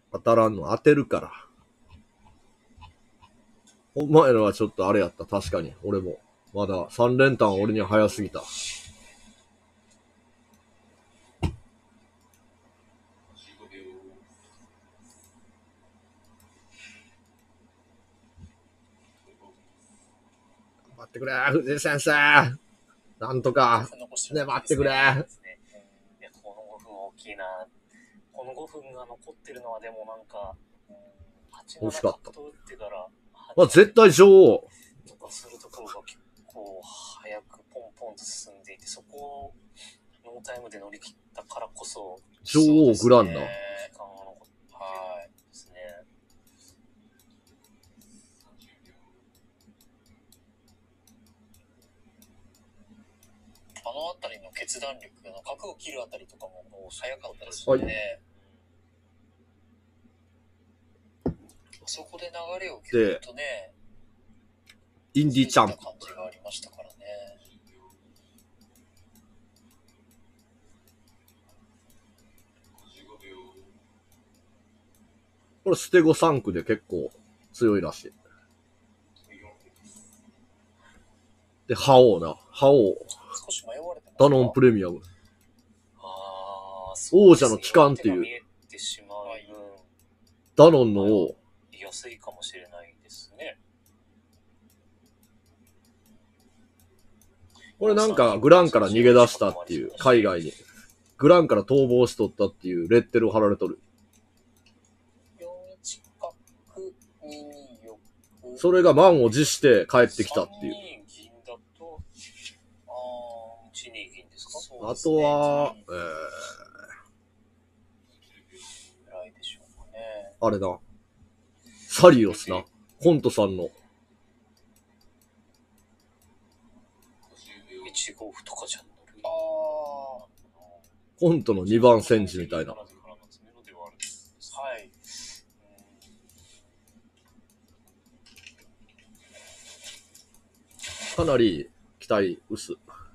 当たらんの当てるから。お前のはちょっとあれやった。確かに。俺も。まだ3連単は俺には早すぎた。待ってくれ、藤井先生。なんとか。ね、待ってくれ。 この5分大きいな。この5分が残ってるのはでもなんか、 惜しかった。 まあ、 絶対女王。 とかするところが結構早くポンポンと進んでいて、そこをノータイムで乗り切ったからこそ、 女王グランダ。 はい。ですね。あのあたりの決断力、角を切るあたりとかももう早かったですよね。はい、そこで流れを切るとね、 インディチャンプ。 感じがありましたからね。 これステゴ3区で結構強いらしい。で、覇王な。覇王。ダノンプレミアム。王者の帰還っていう。ダノンの王。 安いかもしれないですね。 これなんかグランから逃げ出したっていう、海外に。グランから逃亡しとったっていうレッテルを貼られとる。それが満を持して帰ってきたっていう。あとは、あれだ。サリオスな。コントさんの。 1号歩とかじゃん。 コントの2番戦時みたいな。はい。かなり期待薄。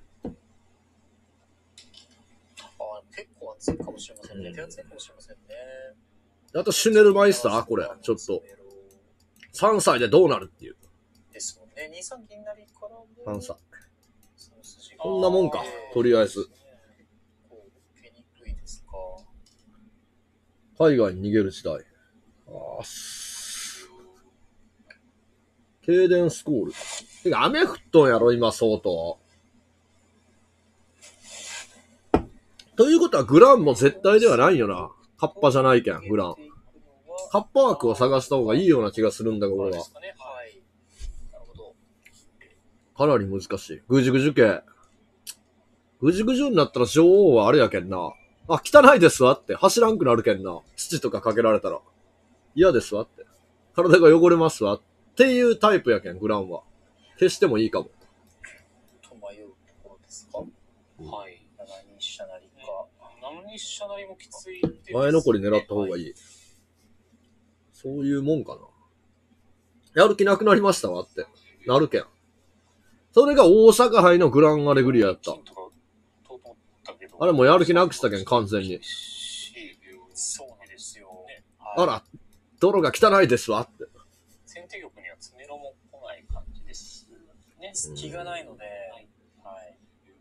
結構熱いかもしれませんね。手厚いかもしれませんね。 あとシュネルマイスターこれ、ちょっと。3歳でどうなるっていう。 ですもんね。2、3銀なりから 3歳。こんなもんか、とりあえず。海外に逃げる時代。停電スコール。てか、雨降っとんやろ、今、相当。ということは、グランも絶対ではないよな。カッパじゃないけん、グラン。カッパ枠を探した方がいいような気がするんだけど、俺は。かなり難しい。ぐじゅぐじゅ系。ぐじゅぐじゅになったら女王はあれやけんな。あ、汚いですわって。走らんくなるけんな。土とかかけられたら。嫌ですわって。体が汚れますわ。っていうタイプやけん、グランは。消してもいいかも。 と迷うところですか。はい。7二飛車成か。7二飛車成もきつい。 前残り狙った方がいい。そういうもんかな。やる気なくなりましたわって。なるけん。それが大阪杯のグランアレグリアやった。あれもうやる気なくしたけん、完全に。 そうですよ。 あら、泥が汚いですわって。 先手玉には詰めろも来ない感じですね。隙がないので、はい。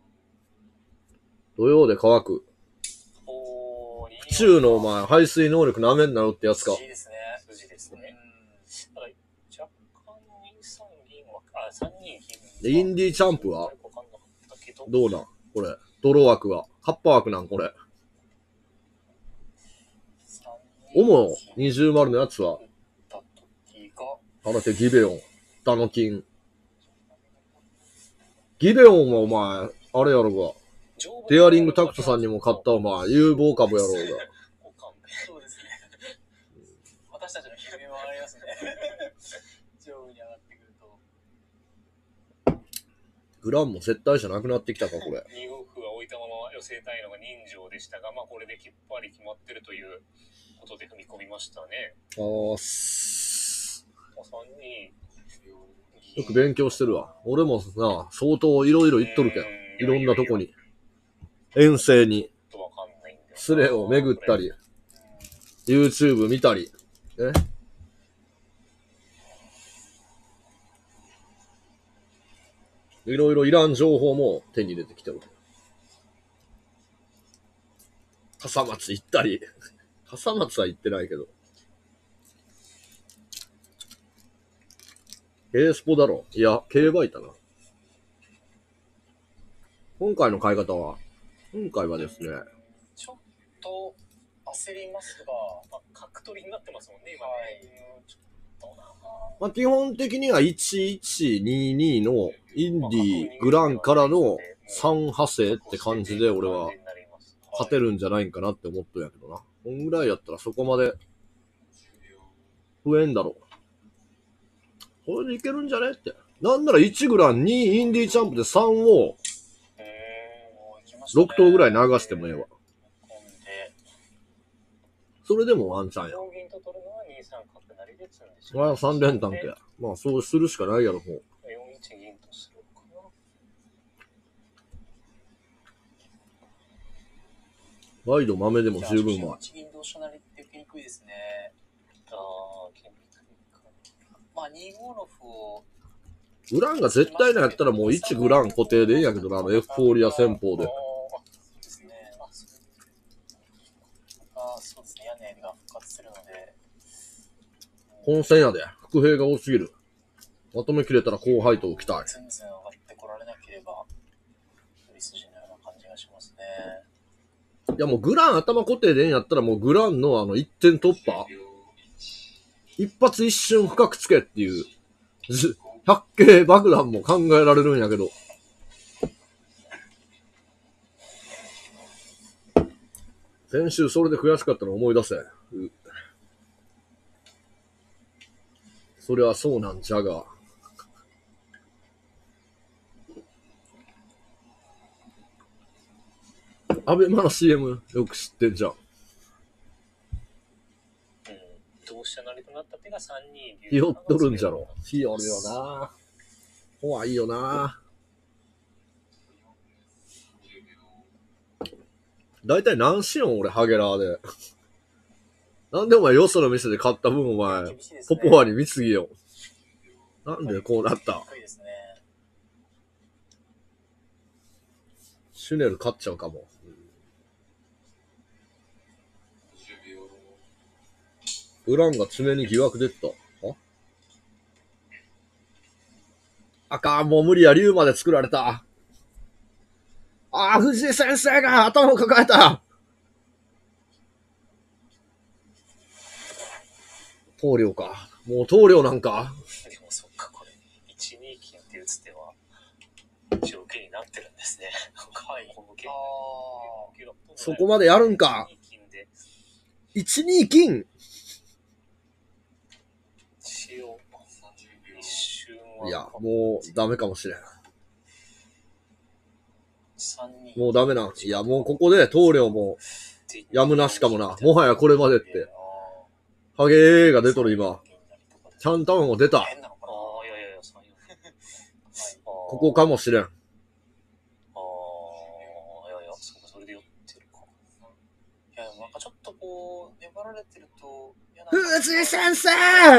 土曜で乾く。府中のお前、排水能力なめんなろってやつか。 筋ですね。筋ですね。だから若干2、3銀は、3二銀。 で、インディーチャンプはどうなんこれ。泥枠は。カッパ枠なんこれ。オモ20丸のやつは。新手ギベオン。ダノキン。ギベオンはお前、あれやろうが。デアリングタクトさんにも買ったお前、有望株やろうが。 そうですね。私たちの悲鳴も上がりますね。上位に上がってくると。 グランも絶対じゃなくなってきたか、これ。 2五歩は置いたまま寄せたいのが人情でしたが、まあこれできっぱり決まってるということで踏み込みましたね。 よく勉強してるわ。俺もな、相当いろいろ言っとるけん。いろんなとこに。遠征に。スレを巡ったり。 YouTube 見たり、いろいろいらん情報も手に入れてきてる。笠松行ったり、笠松は行ってないけど。スポだろ。いや、競馬いたな。今回の買い方は、今回はですね、 ちょっと焦りますが、まあ、角取りになってますもんね、今ね。ちょっとな。 まあ、基本的には1122のインディグランからの3派生って感じで俺は勝てるんじゃないんかなって思っとんやけどな。こんぐらいやったらそこまで増えんだろう。これでいけるんじゃねって。なんなら1グラン2インディチャンプで3を6頭ぐらい流してもええわ。それでもワンチャンや。まあ3連単けや。まあそうするしかないやろ、もう。ワイド豆でも十分うまい。 まあ、2五の歩をグランが絶対なんやったらもう1グラン固定でいいんやけどな、エフフォーリア戦法で。 そうですね、屋根が復活するので。 本戦やで、伏兵が多すぎる。まとめきれたら高配当置きたい。 全然上がってこられなければ、取り筋のような感じがしますね。 いやもうグラン頭固定でいいんやったらもうグランの1点突破一発一瞬深くつけっていう、百景爆弾も考えられるんやけど。先週それで悔しかったの思い出せ。それはそうなんじゃが。アベマの CM よく知ってんじゃん。 同飛車成となった手が3二ひよっとるんじゃろ。ひよるよな。怖いよな。だいたい何しよん俺ハゲラーで。なんでお前よその店で買った分お前、ポポワに貢ぎよ。なんでこうなった？シュネル勝っちゃうかも。ウランが爪に疑惑出てた。あかん、もう無理や、竜まで作られた。ああ、藤井先生が頭を抱えた。棟梁か。もう棟梁なんか。 でもそっか、これ、1二金って打つ手は、条件になってるんですね。はい。 そこまでやるんか。1二金。いや、もうダメかもしれん。もうダメな。いや、もうここで棟梁もやむなしかもな。もはやこれまでって。ハゲーが出とる今。ちゃんとも出た。ここかもしれん。 ちょっとこう、粘られてると、 藤井先生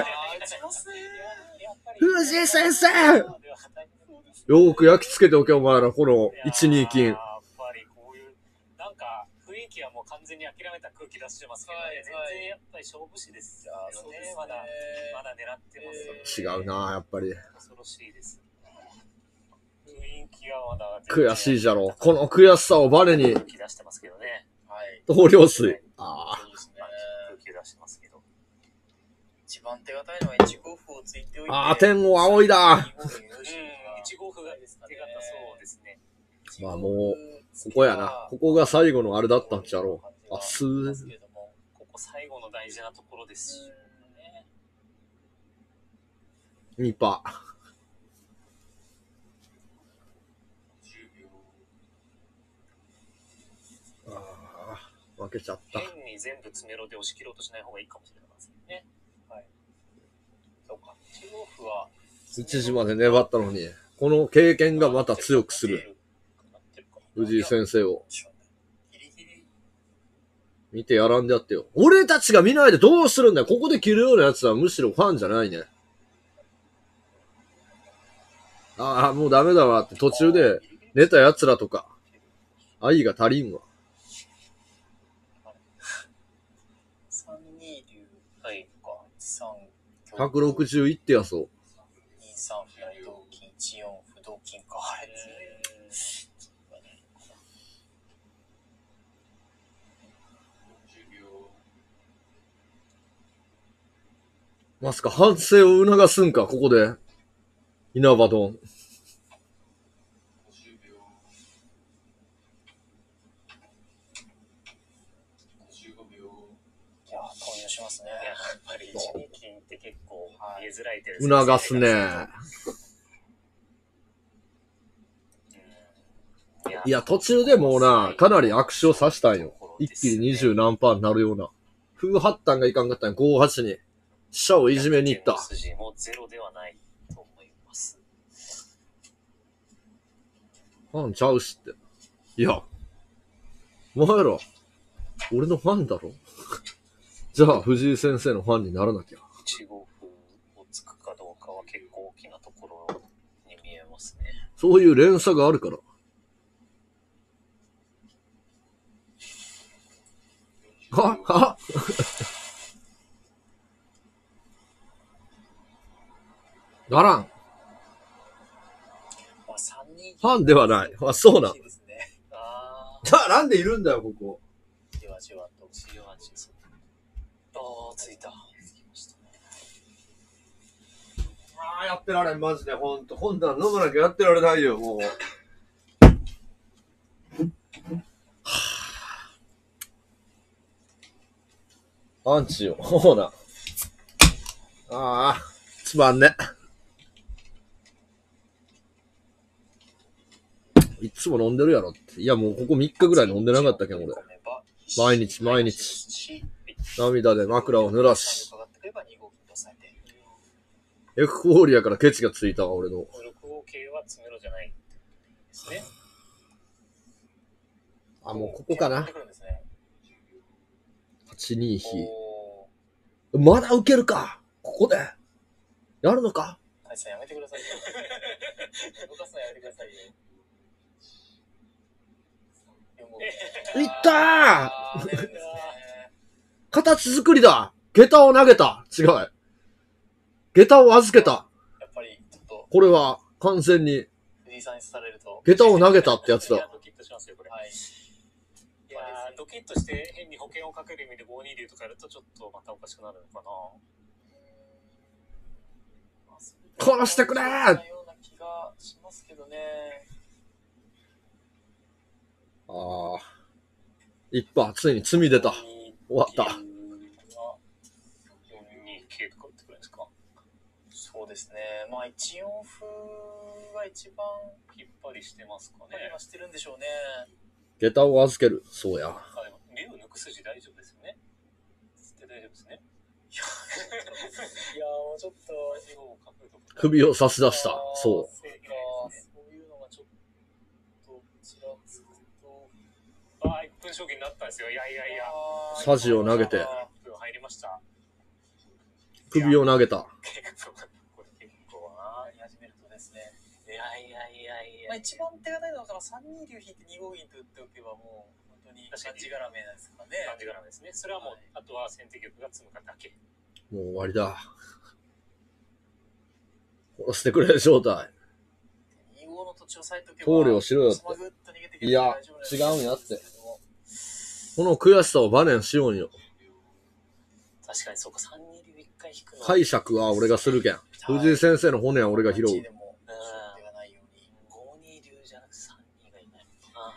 藤井先生よーく焼き付けておけ、お前ら、この1、2金。 やっぱりこういう、なんか雰囲気はもう完全に諦めた空気出してますけど、全然やっぱり勝負師ですよね。まだ狙ってます。 違うな、やっぱり。 恐ろしいです。雰囲気はまだ悔しいじゃろ。この悔しさをバネに。 空気出してますけどね。 投了水。ああ。 空気出してますけど。一番手堅いのは1五歩をついておいて。 ああ、天を仰いだ。 1五歩が手堅そうですね。 まあもう、ここやな。ここが最後のあれだったんちゃろう。あ、すー。 ここ最後の大事なところですね。 2パー。負けちゃった。 変に全部詰めろで押し切ろうとしない方がいいかもしれないですね。はい。そうか。1五歩は 1時まで粘ったのに、この経験がまた強くする。藤井先生を。 見てやらんでやってよ。俺たちが見ないでどうするんだよ。ここで切るようなやつはむしろファンじゃないね。ああ、もうダメだわって途中で寝た奴らとか、愛が足りんわ。 3二竜、はいか、3、 160いってやそう。 2、3、歩、同金、1、4、歩、同金か。あれ、 まさか反省を促すんか、ここで。稲葉丼。 いや、投入しますね。やっぱり一二金って結構見えづらい手ですね。促すね。いや、途中でもうな、かなり悪手を刺したんよ。一気に20何パーになるような。風八段がいかんかったん58に。飛車をいじめに行った。 筋もゼロではないと思います。 ファンちゃうしって。いや、お前ら、俺のファンだろじゃあ、藤井先生のファンにならなきゃ。 1五歩をつくかどうかは結構大きなところに見えますね。 そういう連鎖があるから。はならん。ファンではない。あ、そうな。じゃあなんでいるんだよ、ここ。 じわじわと、じわじわ。ついた。 やってられん、マジで、ほんと。こんなん飲まなきゃやってられないよ、もう。アンチよ、ほうな。つまんね。いつも飲んでるやろって。いや、もうここ3日ぐらい飲んでなかったけん、俺。毎日。涙で枕を濡らし。エフフォーリアからケチがついたわ、俺の。 6号系は詰めろじゃないですね。 もうここかな。8二飛。まだ受けるか。ここで。やるのか。 大さんやめてくださいよ。動かすのやめてくださいよ。 いったー形作りだ。下駄を投げた。違う。下駄を預けた。 やっぱりちょっとこれは完全に藤井さんにされると下駄を投げたってやつだ。 ドキッとしますよ、これ。はい。いやー、ドキッとして変に保険をかける意味で5二竜とかやるとちょっとまたおかしくなるのかな。 殺してくれー。 ような気がしますけどね。 一波、ついに罪出た。終わった。 4二桂とか打ってくるんですか。そうですね。まあ1四歩が一番引っ張りしてますかね。してるんでしょうね。 下駄を預ける。そうや。 でも竜抜く筋大丈夫ですよね。大丈夫ですね。いやもうちょっと首を差し出した。そう。 そういうのがちょっとちらつくと。1分将棋になったんですよ。いや。 サジを投げて。 1分入りました。 首を投げた。 これ結構やり始めるとですね。いや。まあ一番手堅いのは3二竜引いて2五銀と打っておけばもう本当に感じがらめですかね。感じがらめですね。それはもう、あとは先手玉が詰むかだけ。 もう終わりだ。殺してくれ、正体。投了しろよって。いや、違うんやって。この悔しさをバネにしようんよ。 確かにそうか、3二竜1回引くの。 解釈は俺がするけん。藤井先生の骨は俺が拾う。 5二竜じゃなくて3二がいない。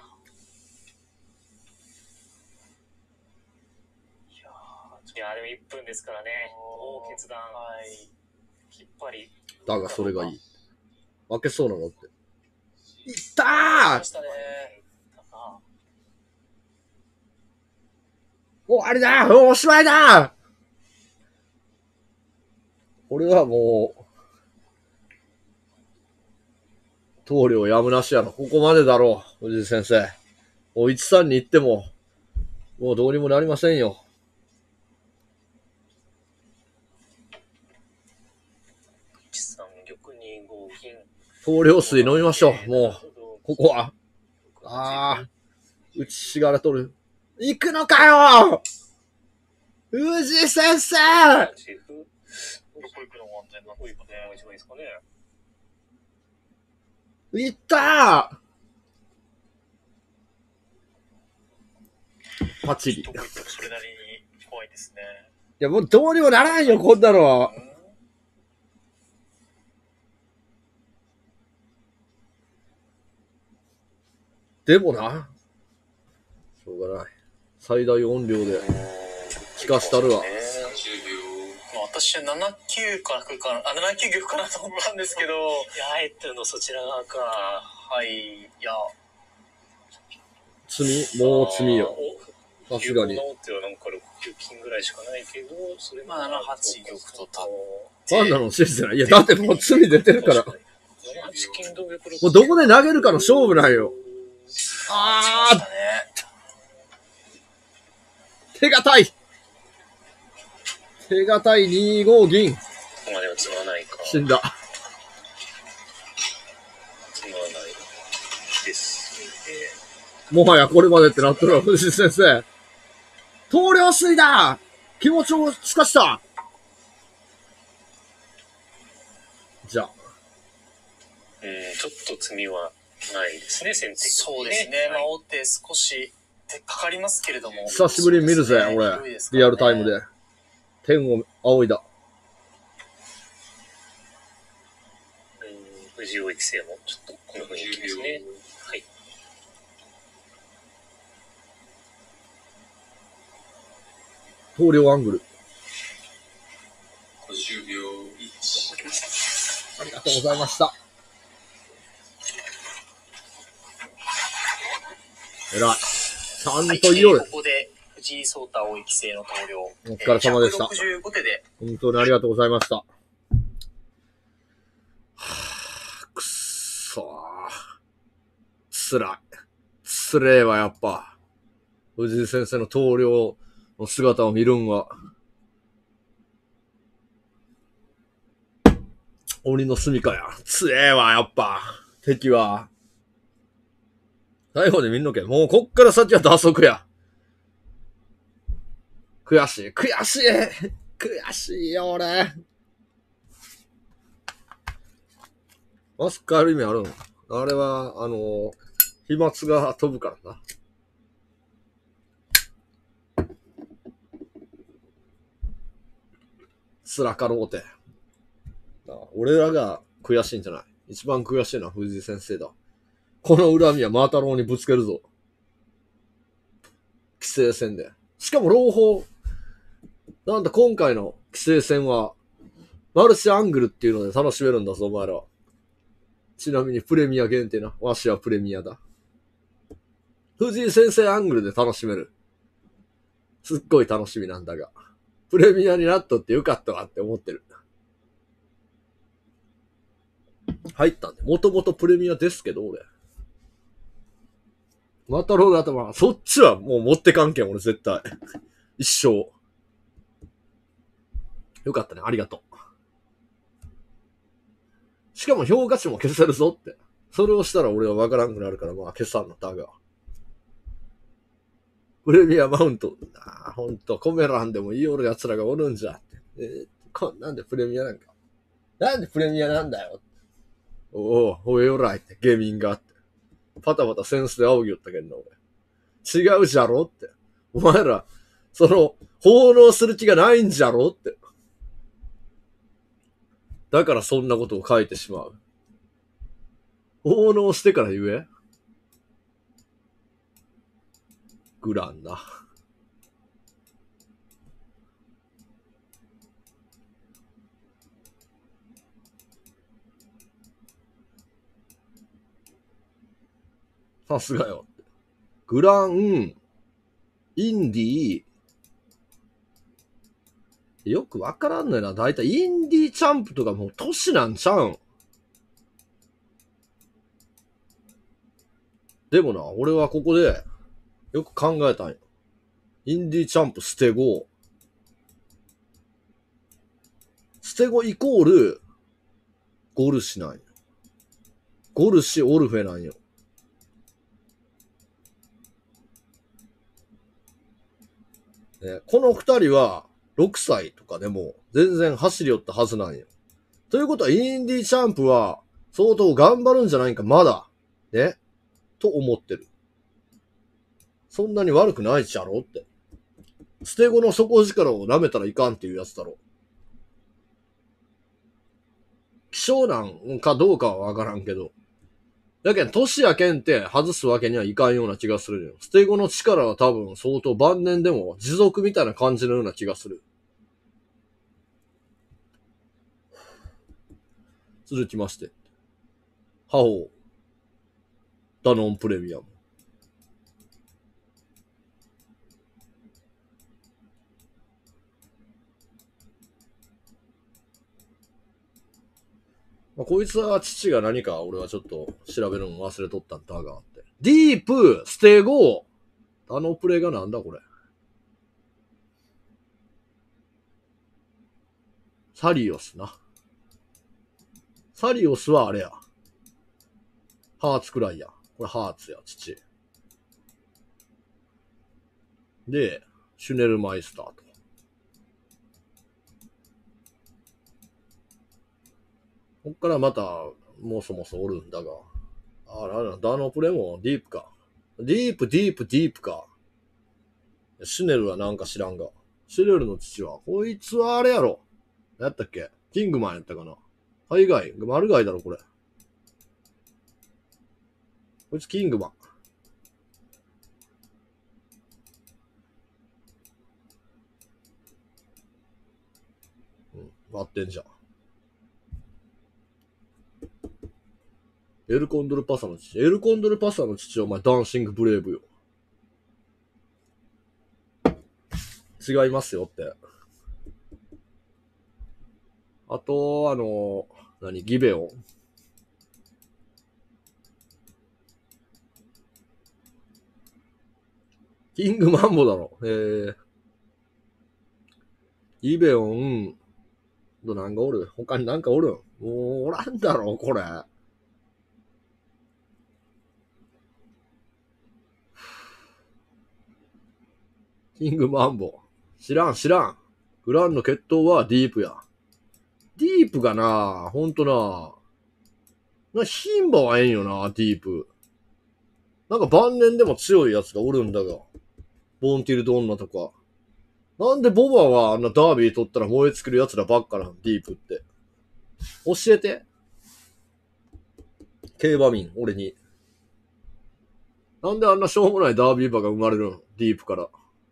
いやでも1分ですからね。大決断。きっぱり。 だがそれがいい。負けそうなのって。いったー！終わりだ！おしまいだ！これはもう、投了やむなしやろ。ここまでだろう、藤井先生。もう1-3に行っても、 もうどうにもなりませんよ。 1、3、玉2、5、銀。 投了水飲みましょう。もう、ここは。ああ、内しがら取る。行くのかよ藤井先生どこ行くのが安全なの？ここ行くのが一番いいですかね。 行ったーパチリ。 どこ行ってもそれなりに怖いですね。 いや、もうどうにもならんよ、こんなのは。でもな。しょうがない。最大音量で聞かしたるわ。 私は7級か来るかな、7級玉かなと思ったんですけど、いや、あえてのそちら側か。はい、いや。 もう罪よ。さすがに。 なんか6級金ぐらいしかないけど、それまあ7八玉と立って。ファンなの信じてない。いや、だってもう罪出てるから。もうどこで投げるかの勝負なんよ。あー、手堅い。手堅い2-5銀。 ここまでは積まないか。 死んだ。 積まないです。 もはやこれまでってなったら、藤井先生。投了水だ気持ちをつかした。じゃあ。 ちょっと詰みはないですね、先手。そうですね。まあ、王手少しかかりますけれども。 久しぶりに見るぜ、俺。リアルタイムで。天を仰いだ。 藤尾育成もちょっとこの雰囲気ですね。はい。 投了アングル。 50秒1。 ありがとうございました。えらい。ちゃんと言おうよ。 ここで藤井聡太王育成の投了。 お疲れ様でした。 165手で。 本当にありがとうございました。はぁ、くっそー。つらい。つれえわ、やっぱ。藤井先生の投了の姿を見るんは。鬼の住処や。つええわ、やっぱ。敵は。最後で見んのけ。もうこっから先は打足や。悔しい。悔しい。悔しいよ、俺。マスクある意味あるん？あれは、飛沫が飛ぶからな。辛かろうて。俺らが悔しいんじゃない。一番悔しいのは藤井先生だ。この恨みはマータロウにぶつけるぞ。棋聖戦で。しかも朗報。なんだ今回の棋聖戦は、マルチアングルっていうので楽しめるんだぞ、お前ら。ちなみにプレミア限定な。わしはプレミアだ。藤井先生アングルで楽しめる。すっごい楽しみなんだが。プレミアになっとってよかったわって思ってる。入ったんで。もともとプレミアですけど、俺。マタロウが頭、そっちはもう持ってかんけん、俺絶対。一生。よかったね、ありがとう。しかも評価値も消せるぞって。それをしたら俺はわからんくなるから、まあ消さんのだが。プレミアマウント。ほんと、コメ欄でも言いおる奴らがおるんじゃって。なんでプレミアなんか。なんでプレミアなんだよ。おいおらいって、ゲーミングがあって。パタパタセンスで仰ぎよったけんな、俺。違うじゃろって。お前ら、奉納する気がないんじゃろって。だからそんなことを書いてしまう。奉納してから言え。グランな。さすがよ。グラン、インディー、よくわからんのよな。だいたいインディーチャンプとかもう年なんちゃうん。でもな、俺はここでよく考えたんよ。 インディチャンプ捨て子。捨て子イコール、ゴルシなんよ。ゴルシ・オルフェなんよ。ね、この二人は、6歳とかでも、全然走り寄ったはずなんよ。ということは、インディチャンプは、相当頑張るんじゃないか、まだ。ね。と思ってる。そんなに悪くないっちゃろって。捨て子の底力を舐めたらいかんっていうやつだろ。希少なんかどうかはわからんけど。だけど、年やけんって外すわけにはいかんような気がするよ。捨て子の力は多分相当晩年でも持続みたいな感じのような気がする。続きまして。ハオ、ダノンプレミアム。まあ、こいつは父が何か俺はちょっと調べるの忘れとったんだがって。ディープ、ステゴ、ダノンプレがなんだこれ。サリオスな。サリオスはあれや。ハーツくらいや。これハーツや、父。で、シュネルマイスターと。こっからまた、もそもそおるんだが。あら、ダノプレもディープか。ディープか。シュネルはなんか知らんが。シュネルの父は、こいつはあれやろ。何やったっけキングマンやったかな。海外、マルガイだろ、これ。こいつキングマン。うん、割ってんじゃん。エルコンドルパサの父。エルコンドルパサの父はお前ダンシングブレイブよ。違いますよって。あと、ギベオン。キングマンボだろ。ギベオン、なんかおる他になんかおるんもうおらんだろ、これ。キングマンボ。知らん。グランの決闘はディープや。ディープがな、ほんとな、牝馬はええんよな、ディープ。なんか晩年でも強いやつがおるんだが。ボンティルド女とか。なんでボバはあんなダービー取ったら燃え尽きる奴らばっかなん、ディープって。教えて。競馬民、俺に。なんであんなしょうもないダービー馬が生まれるん、ディープから。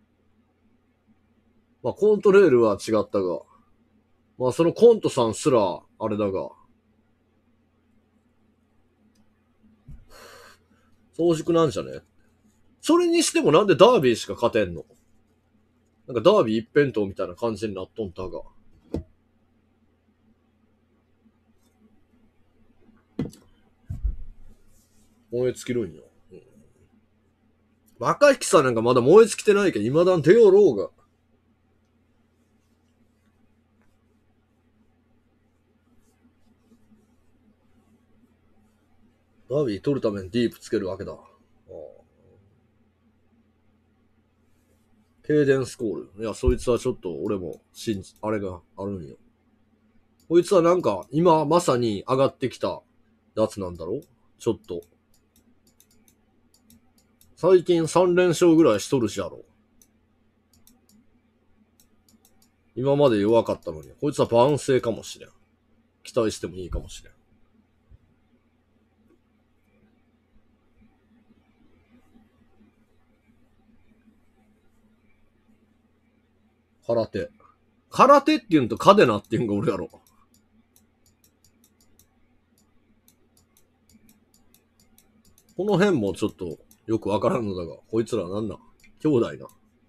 まあ、コントレールは違ったが。まあ、そのコントさんすら、あれだが。早熟なんじゃねそれにしてもなんでダービーしか勝てんのなんかダービー一辺倒みたいな感じになっとんだが。燃え尽きるんよ。うん、若引さんなんかまだ燃え尽きてないけど、未だに出よろうが。ダービー取るためにディープつけるわけだ。ケイデンスコール。いや、そいつはちょっと俺もあれがあるんよ。こいつはなんか、今まさに上がってきたやつなんだろちょっと。最近3連勝ぐらいしとるしやろ。今まで弱かったのに、こいつは万世かもしれん。期待してもいいかもしれん。空手。空手って言うんとカデナって言うんが俺やろ。この辺もちょっとよくわからんのだが、こいつらなんなん兄弟な。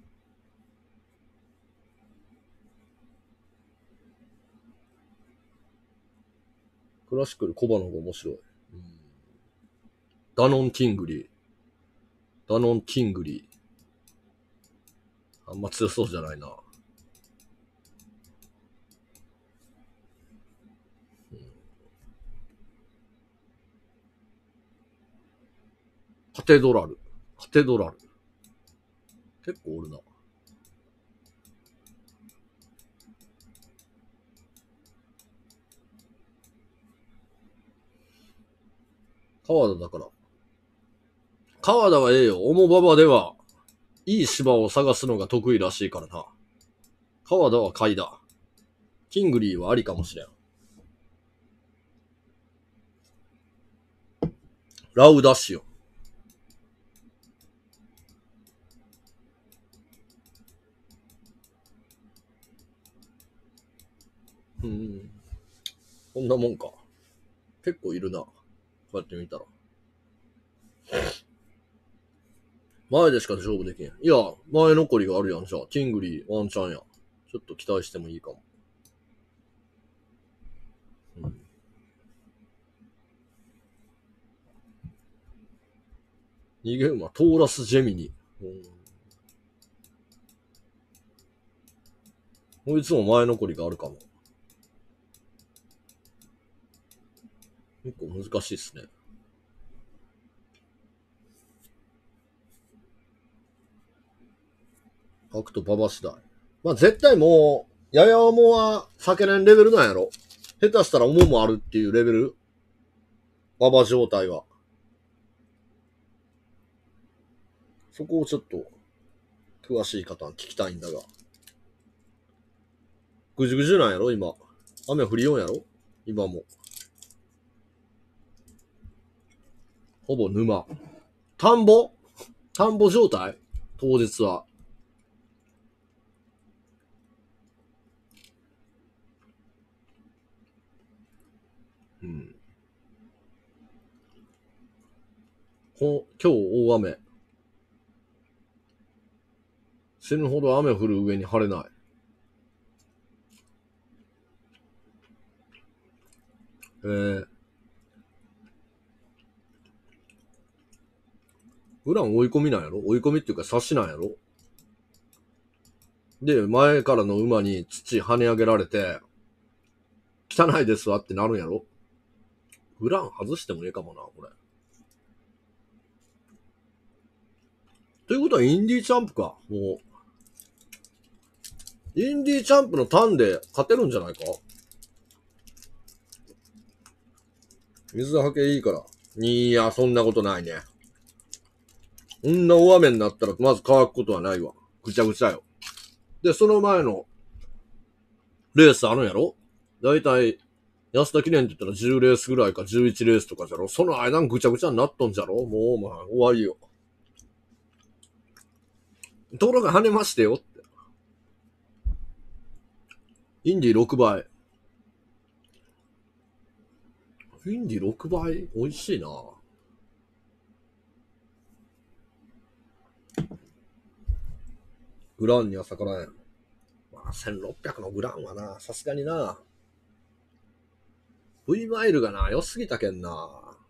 クラシクルコバの方が面白い。ダノン・キングリー。 あんま強そうじゃないな。カテドラル。カテドラル。結構おるな。川田だから。川田はええよ。オモババでは、いい芝を探すのが得意らしいからな。川田は買いだ。キングリーはありかもしれん。ラウダッシュ。こんなもんか。結構いるな。こうやって見たら。前でしか勝負できん。いや、前残りがあるやん。じゃあ、ティングリー、ワンチャンや。ちょっと期待してもいいかも。逃げ馬、トーラス・ジェミニ。こいつも前残りがあるかも。結構難しいっすね。パクとババ次第。まあ、絶対もう、ややおもは避けれんレベルなんやろ。下手したらおももあるっていうレベル。ババ状態は。そこをちょっと、詳しい方は聞きたいんだが。ぐじゅぐじゅなんやろ今。雨降りようやろ今も。ほぼ沼。田んぼ状態当日は。うん。今日大雨。死ぬほど雨降る上に晴れない。ウラン追い込みなんやろ追い込みっていうか刺しなんやろで、前からの馬に土跳ね上げられて、汚いですわってなるんやろウラン外してもいいかもな、これ。ということはインディーチャンプか。もう。インディーチャンプのターンで勝てるんじゃないか水はけいいから。いや、そんなことないね。こんな大雨になったらまず乾くことはないわ。ぐちゃぐちゃよ。で、その前のレースあるんやろだいたい安田記念って言ったら10レースぐらいか11レースとかじゃろその間ぐちゃぐちゃになっとんじゃろもうお前終わりよ。ところが跳ねましてよって。インディ6倍。インディ6倍美味しいな。グランには逆らえん。まあ、1600のグランはな、さすがにな。V マイルがな、良すぎたけんな。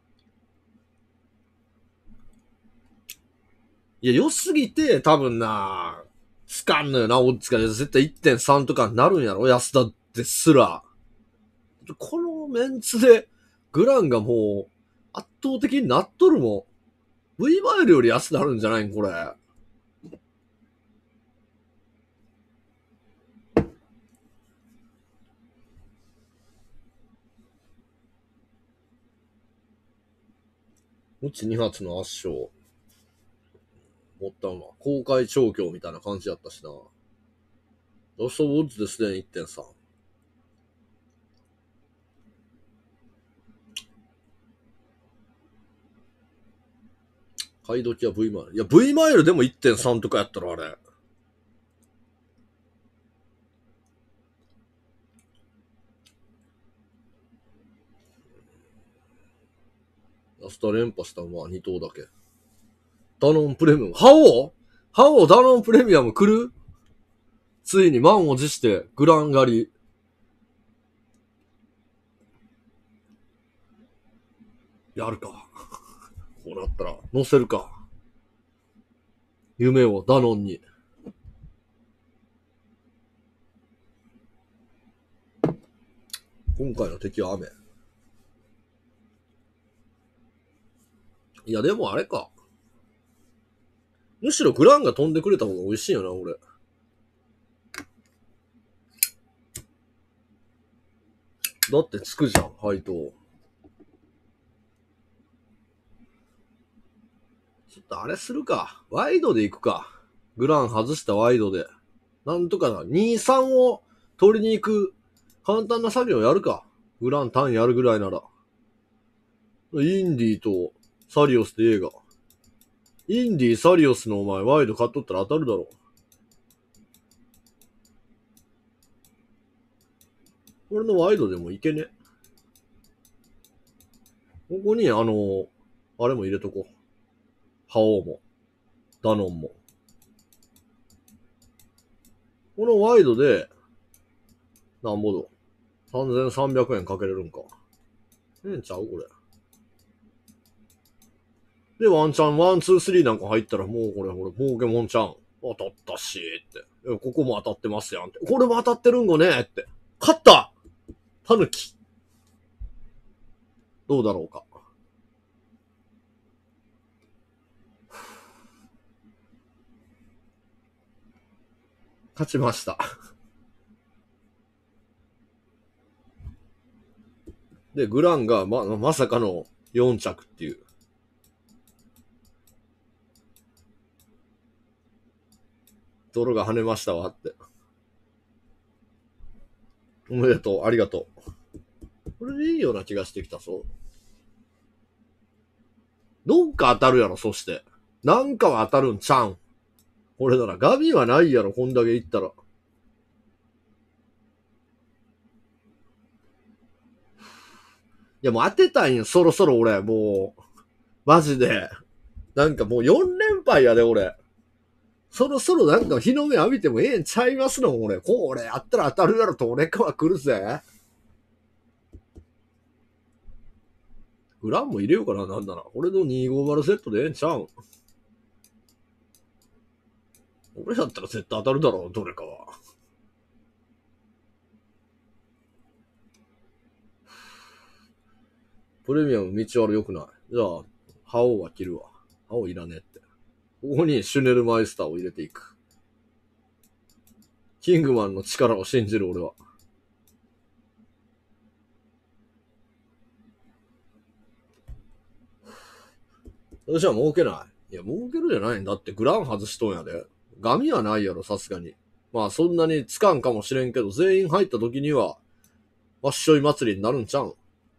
いや、良すぎて、多分な、つかんのよな、オッズが。絶対 1.3 とかになるんやろ安田ですら。このメンツで、グランがもう、圧倒的になっとるもん。V マイルより安くなるんじゃないんこれ。うち2発の圧勝。持ったのは、公開調教みたいな感じやったしな。ロストボッズですね、1.3。買い時は V マイル。いや、V マイルでも 1.3 とかやったらあれ。ラスタ連覇したのは2頭だけ。ダノンプレミアム。ハオダノンプレミアム来るついに満を持してグラン狩り。やるか。こうなったら乗せるか。夢をダノンに。 今回の敵は雨。いや、でもあれか。むしろグランが飛んでくれた方が美味しいよな、俺。だってつくじゃん、配当。ちょっとあれするか。ワイドで行くか。グラン外したワイドで。なんとかな。2、3を取りに行く簡単な作業やるか。グラン単やるぐらいなら。インディとサリオスで映画。インディ、サリオスのお前ワイド買っとったら当たるだろ。俺のワイドでもいけね。ここにあれも入れとこう。ハオも。ダノンも。このワイドで、なんぼど。3300円かけれるんか。ええんちゃうこれ。で、ワンチャン、ワン、ツー、スリーなんか入ったらもうこれ、ポケモンちゃん。当たったし、って。ここも当たってますやんって。これも当たってるんごねって。勝ったタヌキ。どうだろうか。勝ちました。で、グランがまさかの4着っていう。泥が跳ねましたわって。おめでとう、ありがとう。これでいいような気がしてきたぞ。どっか当たるやろ、そして。なんかは当たるんちゃうん。これならガビはないやろ、こんだけ言ったら。いや、もう当てたいんよ、そろそろ俺、もう。マジで。なんかもう4連敗やで、俺。そろそろなんか日の目浴びてもええんちゃいますの、俺。これやったら当たるやろと俺かは来るぜ。グランも入れようかな、なんなら。俺の250セットでええんちゃうん。俺だったら絶対当たるだろう、どれかは。プレミアム道悪良くない。じゃあ、ハオは切るわ。ハオいらねえって。ここにシュネルマイスターを入れていく。キングマンの力を信じる俺は。そしたら儲けない。いや、儲けるじゃないんだってグラン外しとんやで。ガミはないやろ、さすがに。まあそんなにつかんかもしれんけど、全員入った時には、わっしょい祭りになるんちゃうん。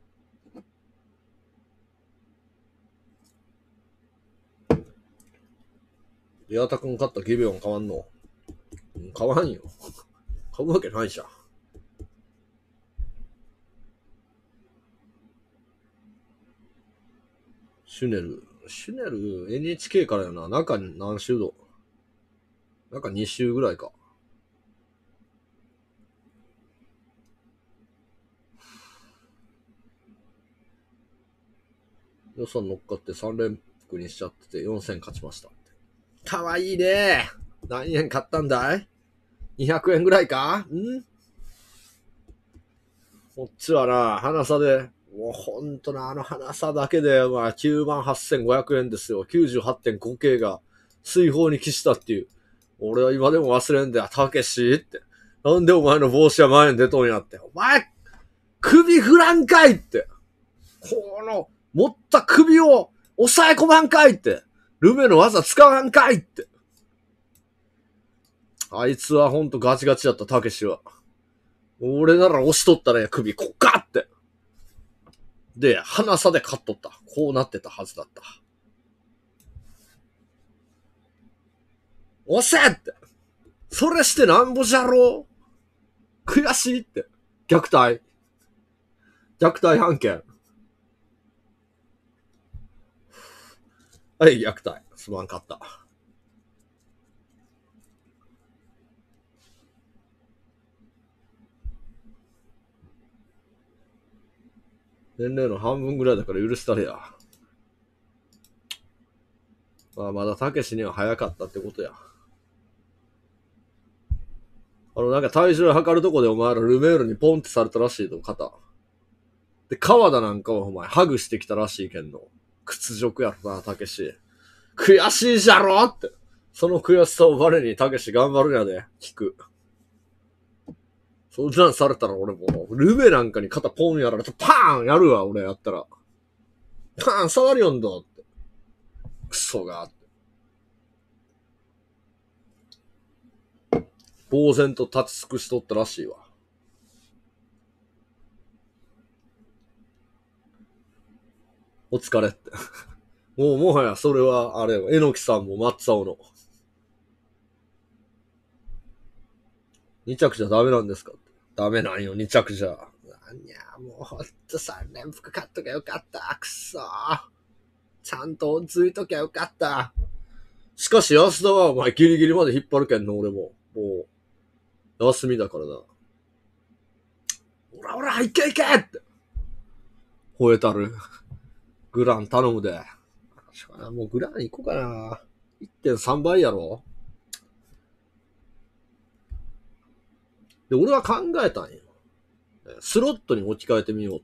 岩田くん勝ったギビオン変わんの？変わんよ。買うわけないじゃん。シュネル NHK からやな。中に何周度？中2周ぐらいか。予算乗っかって3連服にしちゃってて4000勝ちました。かわいいね。何円買ったんだい？ 200 円ぐらいか？こっちはな、花差で、もうほんとな、花差だけで、まあ、98,500 円ですよ。98.5K が水泡に帰したっていう。俺は今でも忘れんだよ。たけしって。なんでお前の帽子は前に出とんやって。お前、首振らんかいって。この、持った首を抑え込まんかいって。ルメの技使わんかいって。あいつはほんとガチガチだった、たけしは。俺なら押しとったね、首、こっかって。で、鼻差で勝っとった。こうなってたはずだった。押せって。それしてなんぼじゃろう。悔しいって。虐待。虐待判件。はい、虐待。すまんかった。年齢の半分ぐらいだから許したれや。まあ、まだたけしには早かったってことや。なんか体重測るとこでお前らルメールにポンってされたらしいと、肩。 で、川田なんかはお前、ハグしてきたらしいけんの。屈辱やろな、たけし。悔しいじゃろって。その悔しさをバネにたけし頑張るんやで、聞く。そんなんされたら俺もう、ルベなんかに肩ポンやられて、パーンやるわ、俺やったら。パーン触りよんだって。クソがって。呆然と立ち尽くしとったらしいわ。お疲れって。もはやそれは、あれよ、えのきさんも松尾の。2着じゃダメなんですかって。ダメなんよ、2着じゃ。なんや、もうほんと3連服買っときゃよかった。くそー。ちゃんと追いついときゃよかった。しかし安田はお前ギリギリまで引っ張るけんの、俺も。もう、休みだからな。おらおら、いけいけって。吠えたる。グラン頼むで。もうグラン行こうかな。1.3 倍やろ。で、俺は考えたんよ。スロットに置き換えてみようって。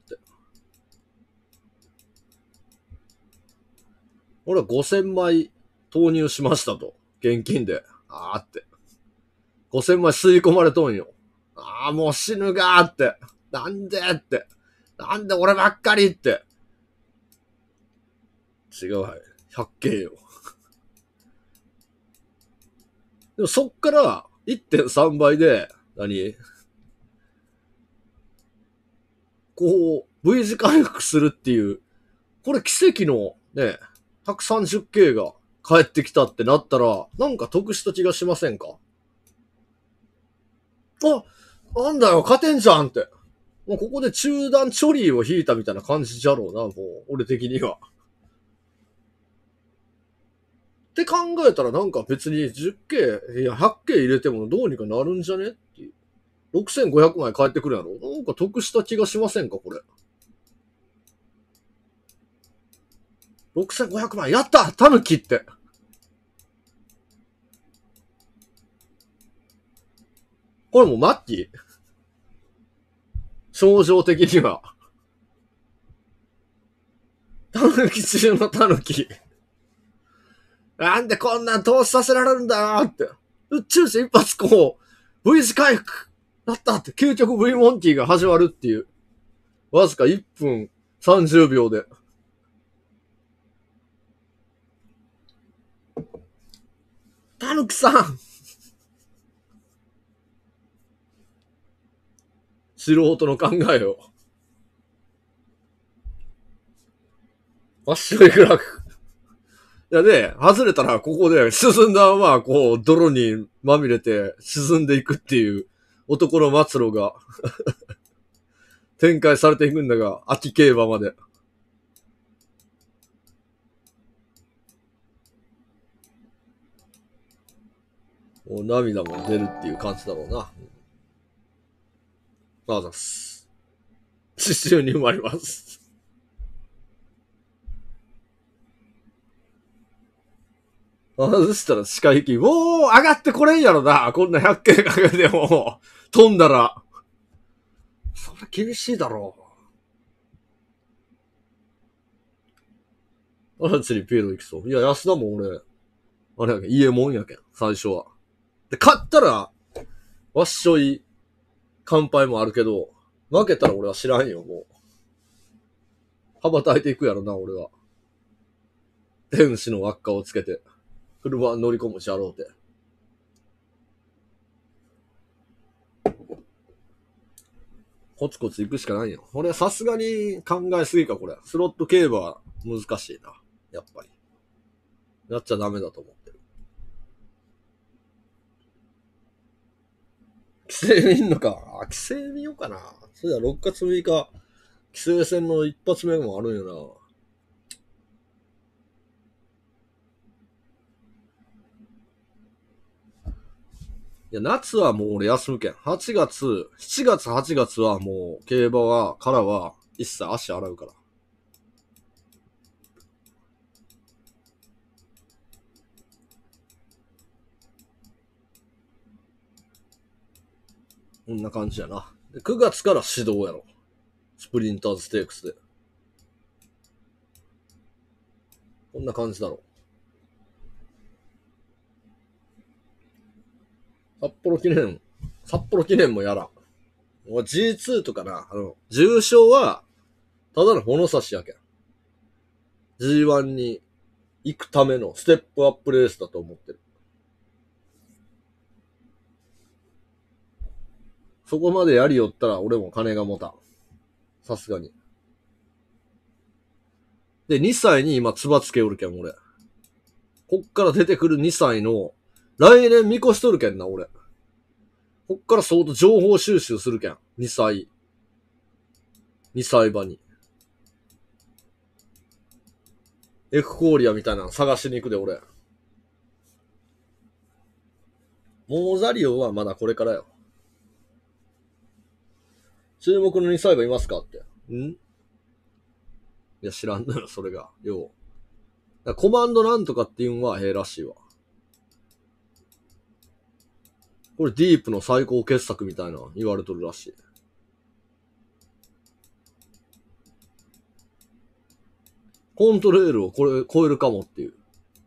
俺は5000枚投入しましたと。現金で。あーって。5000枚吸い込まれとんよ。あーもう死ぬがーって。なんでって。なんで俺ばっかりって。違うはい。100件よ。でもそっから 1.3 倍で、こう、V 字回復するっていう、これ奇跡のね、130K が帰ってきたってなったら、なんか得した気がしませんか？あ、なんだよ、勝てんじゃんって。もうここで中段チョリーを引いたみたいな感じじゃろうな、もう、俺的には。って考えたらなんか別に 10K、いや 100K 入れてもどうにかなるんじゃねっていう。6500枚返ってくるやろ。なんか得した気がしませんかこれ。6500枚やったタヌキって。これもう末期症状的には。タヌキ中のタヌキ。なんでこんなん投資させられるんだよって。宇宙人一発こう、V 字回復なったって、究極 V モンキーが始まるっていう。わずか1分30秒で。たぬきさん素人の考えを。わっしょいグラフ。いやで、外れたらここで進んだままこう泥にまみれて沈んでいくっていう男の末路が展開されていくんだが、秋競馬まで。もう涙も出るっていう感じだろうな。あざっす。刺繍に埋まります。そしたら視界引き、もう上がってこれんやろな。こんな100件かけても、飛んだら。それ厳しいだろう。あら、釣りピエロ行きそう。いや、安田も俺、あれやけん、家もんやけん、最初は。で、勝ったら、わっしょい、乾杯もあるけど、負けたら俺は知らんよ、もう。羽ばたいていくやろな、俺は。天使の輪っかをつけて、車乗り込むしゃろうて。コツコツ行くしかないよ。俺はさすがに考えすぎか、これ。スロット競馬は難しいな。やっぱり。やっちゃダメだと思ってる。規制見んのか。規制見ようかな。それじゃ6月6日、規制戦の一発目もあるんよな。いや、夏はもう俺休むけん。8月、7月、8月はもう、競馬は、からは、一切足洗うから。こんな感じやな。で9月から指導やろ。 スプリンターズステークスで。こんな感じだろう。札幌記念もやらん。G2 とかな、重賞は、ただの物差しやけん。G1 に行くためのステップアップレースだと思ってる。そこまでやりよったら俺も金が持たん。さすがに。で、2歳に今、つばつけおるけん、俺。こっから出てくる2歳の、来年見越しとるけんな、俺。こっから相当情報収集するけん。2歳馬に。エフフォーリアみたいなの探しに行くで、俺。モーザリオはまだこれからよ。注目の2歳馬いますかって。いや、知らんのよ、それが。よう。コマンドなんとかっていうんはええらしいわ。これディープの最高傑作みたいな言われとるらしい。コントレールをこれ超えるかもっていう。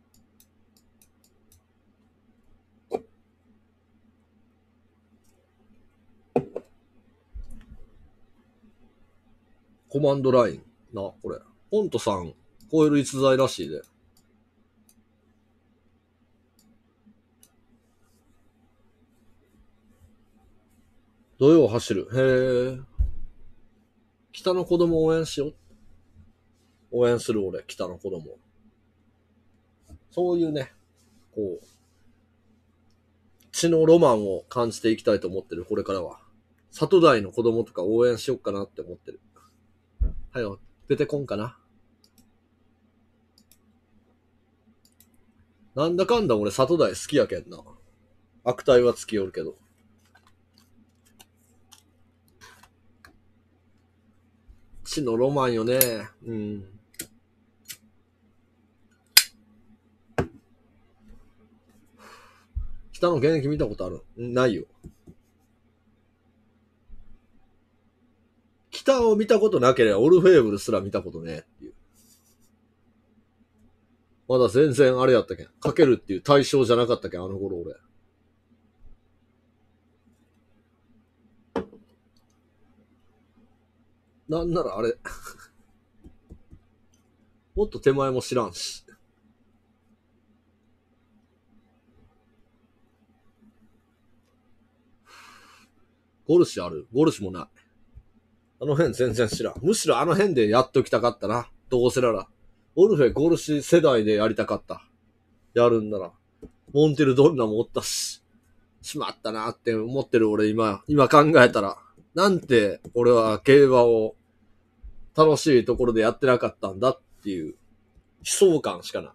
コマンドラインな、これ。コントさん超える逸材らしいで。土曜走る。へえ。北の子供応援しよう。応援する俺、北の子供。そういうね、こう、血のロマンを感じていきたいと思ってる、これからは。里代の子供とか応援しよっかなって思ってる。はよ、出てこんかな。なんだかんだ俺里代好きやけんな。悪態はつきよるけど。血のロマンよね。うん。北の現役見たことある？ないよ。北を見たことなければオルフェーブルすら見たことねえっていう。まだ全然あれやったけん。かけるっていう対象じゃなかったけん、あの頃俺。なんならあれ。もっと手前も知らんし。ゴルシある？ゴルシもない。あの辺全然知らん。むしろあの辺でやっときたかったな。どうせなら。オルフェ、ゴルシ世代でやりたかった。やるんなら。モンテルドンナもおったし。しまったなって思ってる俺今考えたら。なんて俺は競馬を楽しいところでやってなかったんだっていう悲壮感しかない。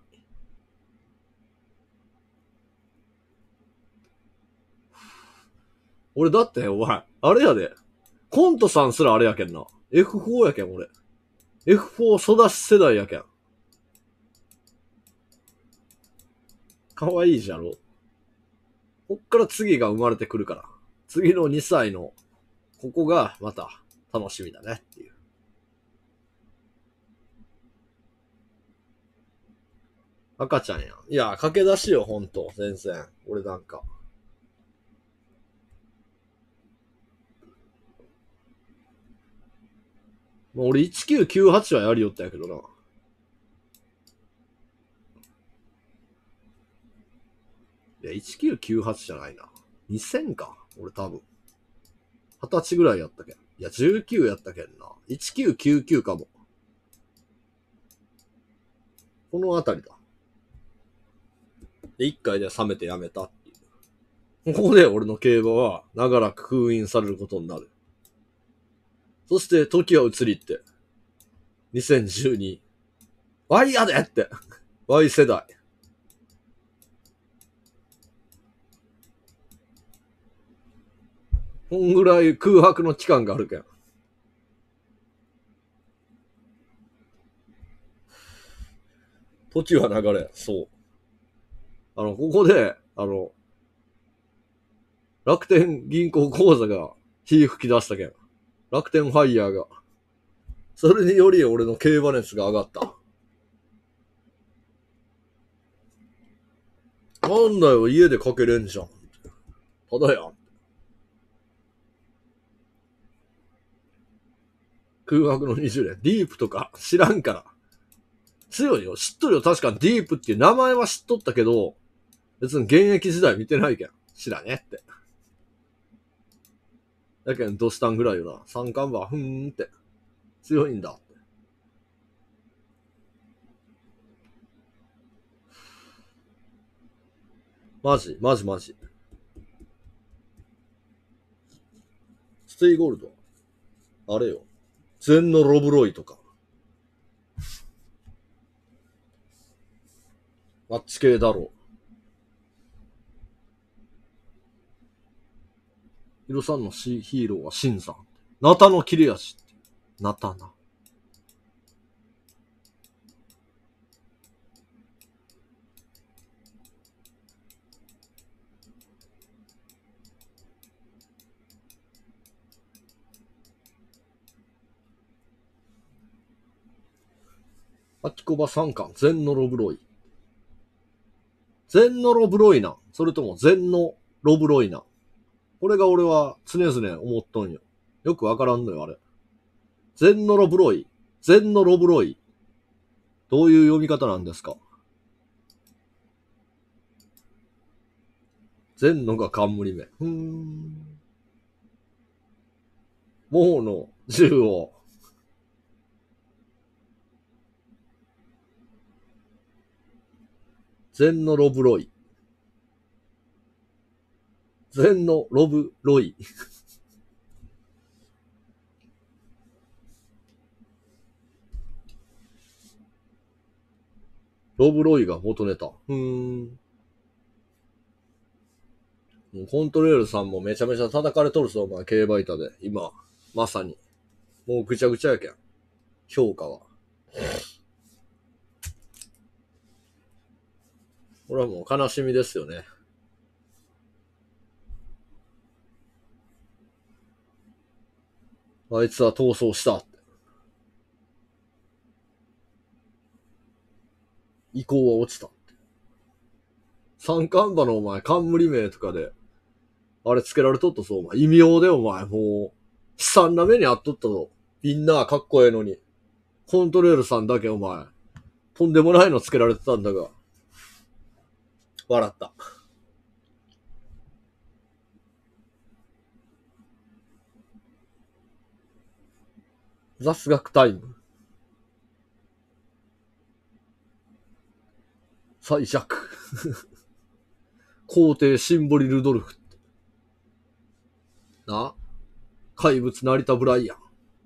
俺だってお前、あれやで。コントさんすらあれやけんな。F4 やけん俺。F4 育ち世代やけん。かわいいじゃろ。こっから次が生まれてくるから。次の2歳の、ここがまた楽しみだねっていう。赤ちゃんやん。いや、駆け出しよ、ほんと。全然。俺なんか。俺1998はやりよったんやけどな。いや、1998じゃないな。2000か。俺多分。20歳ぐらいやったけん。いや、19やったけんな。1999かも。このあたりだ。で、1回で冷めてやめたっていう。ここで俺の競馬は長らく封印されることになる。そして時は移りって。2012。Y やでって。Y 世代。こんぐらい空白の期間があるけん。時は流れ。そう。ここで、楽天銀行口座が火吹き出したけん。楽天ファイヤーが。 それにより俺の競馬熱が上がった。なんだよ、家でかけれんじゃん。ただやん。空白の20年。ディープとか知らんから。強いよ。知っとるよ。確かにディープっていう名前は知っとったけど、別に現役時代見てないけん。知らねって。だけど、どうしたんぐらいよな。三冠馬、ふーんって。強いんだって。マジ。ステイゴールド。あれよ。ゼンノ・ロブロイとか。あっち系だろう。ヒロさんのヒーローはシンさん。ナタの切れ味って。ナタな。アキコバ三冠、ゼンノロブロイ。ゼンノロブロイな。それともゼンノロブロイな。これが俺は常々思っとんよ。よくわからんのよ、あれ。ゼンノロブロイ。ゼンノロブロイ。どういう読み方なんですか？ゼンノが冠目。モーの銃を。ゼンノロブロイ。ゼンノロブロイ。ロブロイが元ネタ。コントレールさんもめちゃめちゃ叩かれとるぞ、お前、競馬板で。今、まさに。もうぐちゃぐちゃやけん。評価は。これはもう悲しみですよね。あいつは逃走した。意向は落ちた。三冠馬のお前、冠名とかで、あれつけられとったぞ、お前。異名でお前、もう、悲惨な目にあっとったぞ。みんなかっこええのに。コントレールさんだけお前、とんでもないのつけられてたんだが。笑った。雑学タイム。最弱。皇帝シンボリ・ルドルフ。な。怪物成田ブライアン。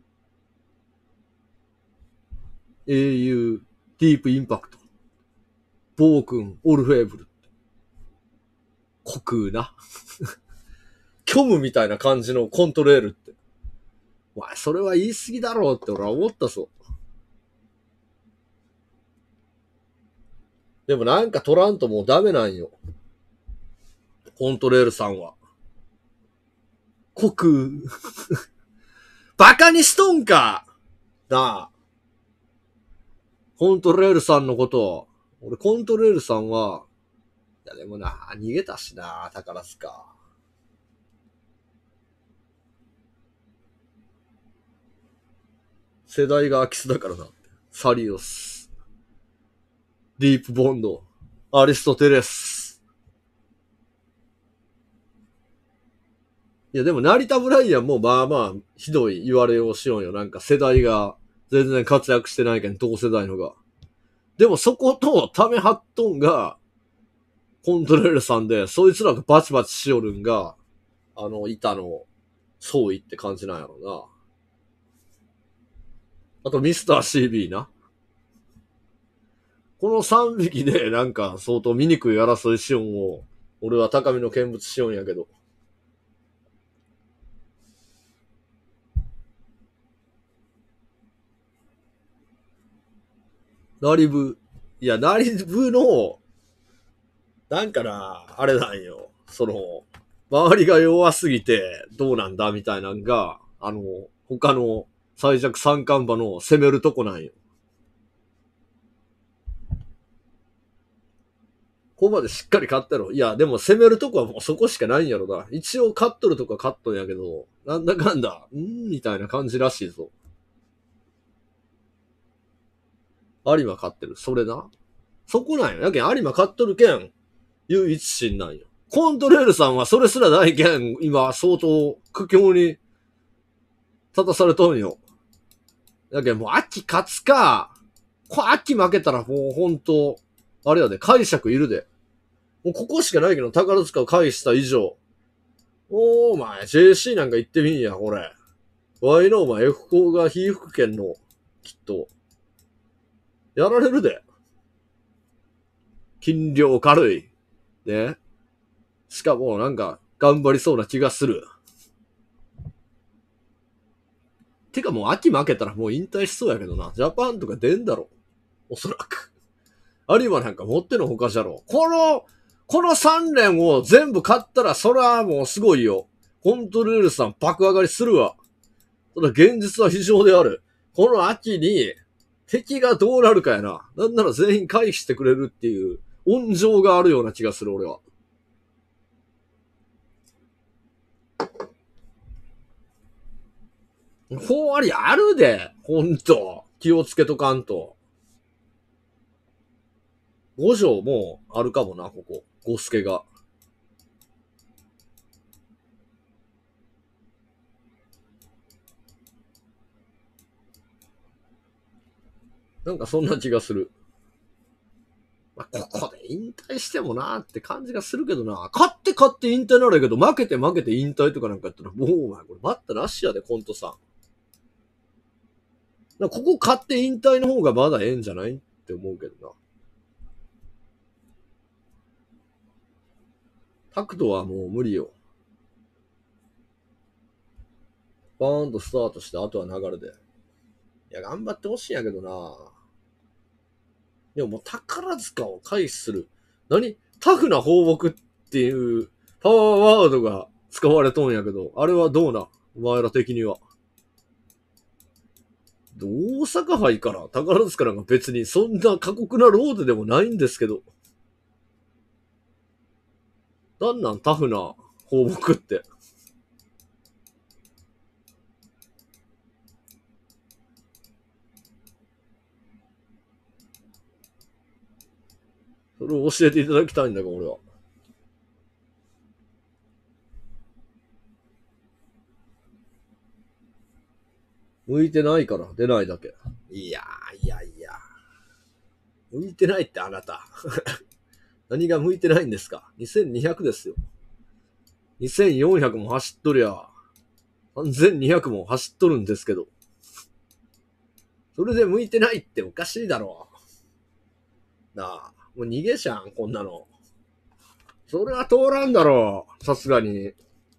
英雄、ディープインパクト。暴君、オルフェーブル。虚空な。虚無みたいな感じのコントレールって。お前、それは言い過ぎだろうって俺は思ったぞ。でもなんか取らんともうダメなんよ。コントレールさんは。虚空。バカにしとんかなあ。コントレールさんのことを。俺コントレールさんは、いやでもな、逃げたしな、宝塚。世代が空き巣だからな。サリオス。ディープボンド。アリストテレス。いやでも成田ブライアンもまあまあひどい言われをしようよ。なんか世代が全然活躍してないけん、同世代のが。でもそことためはっとんがコントレールさんで、そいつらがバチバチしよるんが、板の総意って感じなんやろな。あとミスター CB な。この3匹でなんか相当醜い争いしよんを、俺は高みの見物しよんやけど。ナリブ。いや、ナリブの、なんかな、あれなんよ。周りが弱すぎてどうなんだみたいなんが、他の最弱三冠馬の攻めるとこなんよ。ここまでしっかり勝ったろ。いや、でも攻めるとこはもうそこしかないんやろな。一応勝っとるとこは勝っとんやけど、なんだかんだ、みたいな感じらしいぞ。有馬勝ってる。それな。そこなんよ。やけん有馬勝っとるけん、唯一心なんよ。コントレールさんはそれすらないけん、今相当苦境に立たされとんよ。やけんもう秋勝つか、秋負けたらもうほんと、あれやで、解釈いるで。もうここしかないけど、宝塚を返した以上。お前、JC なんか行ってみんや、これ。ワイのお前、F 校が被服権の、きっと。やられるで。斤量軽い。ね。しかも、なんか、頑張りそうな気がする。てかもう秋負けたらもう引退しそうやけどな。ジャパンとか出んだろ。おそらく。有馬なんか持ってのほかじゃろ。この3連を全部勝ったら、それはもうすごいよ。コントレールさん爆上がりするわ。ただ現実は非常である。この秋に敵がどうなるかやな。なんなら全員回避してくれるっていう温情があるような気がする、俺は。ほんわりあるで。ほんと。気をつけとかんと。五条もあるかもな、ここ。五助が。なんかそんな気がする。まあ、ここで引退してもなーって感じがするけどな。勝って引退ならやけど、負けて引退とかなんかやったら、もうお前これ待ったなしやで、コントさん。ここ勝って引退の方がまだええんじゃないって思うけどな。タクトはもう無理よ。バーンとスタートして、あとは流れで。いや、頑張ってほしいんやけどな。でももう宝塚を回避する。タフな放牧っていうパワーワードが使われとんやけど、あれはどうなお前ら的には。大阪杯から宝塚なんか別にそんな過酷なロードでもないんですけど。なんなんタフな放牧って。それを教えていただきたいんだが、俺は。向いてないから出ないだけ。いや。向いてないってあなた。何が向いてないんですか ?2200 ですよ。2400も走っとりゃ、3200も走っとるんですけど。それで向いてないっておかしいだろう。なあ、もう逃げじゃん、こんなの。それは通らんだろう。さすがに。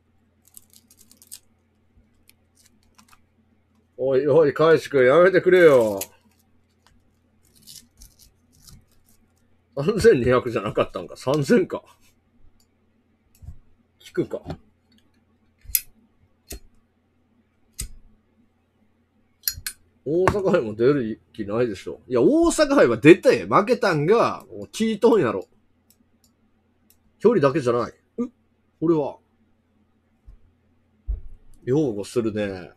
おいおい、かいしくんやめてくれよ。3200じゃなかったんか ?3000 か。聞くか。大阪杯も出る気ないでしょ。いや、大阪杯は出て、負けたんが、もう聞いとんやろ。距離だけじゃない。これは。擁護するね。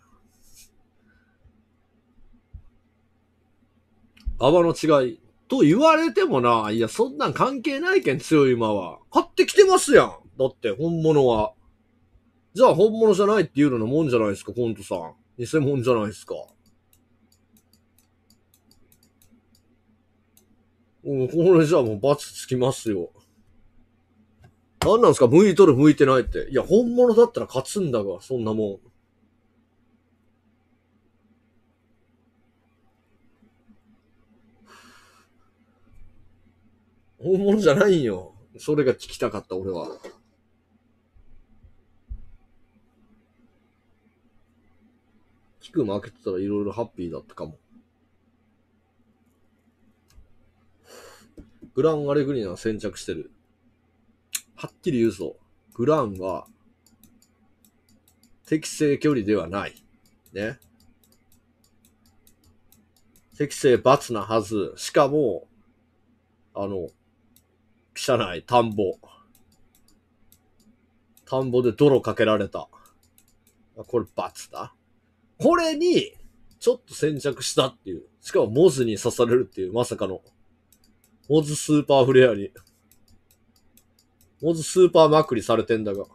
馬場の違い。と言われてもな、いや、そんなん関係ないけん、強い馬は。買ってきてますやん。だって、本物は。じゃあ、本物じゃないっていうのもんじゃないですか、コントさん。偽物じゃないですか。これじゃあもう罰つきますよ。なんなんすか向いとる向いてないって。いや、本物だったら勝つんだが、そんなもん。本物じゃないんよ。それが聞きたかった、俺は。キク負けてたらいろいろハッピーだったかも。グランアレグリナは先着してる。はっきり言うぞ。グランは適正距離ではない。ね。 適正罰なはず。しかも、汚い田んぼ。田んぼで泥かけられた。これ罰だ。これに、ちょっと先着したっていう。しかもモズに刺されるっていう、まさかの。モズスーパーフレアに。モズスーパーまくりされてんだが。